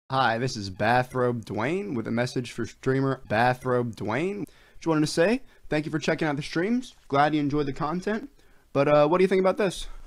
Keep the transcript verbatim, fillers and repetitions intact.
Hi, this is Bathrobe Dwane with a message for streamer Bathrobe Dwane. Just wanted to say thank you for checking out the streams. Glad you enjoyed the content. But uh, what do you think about this?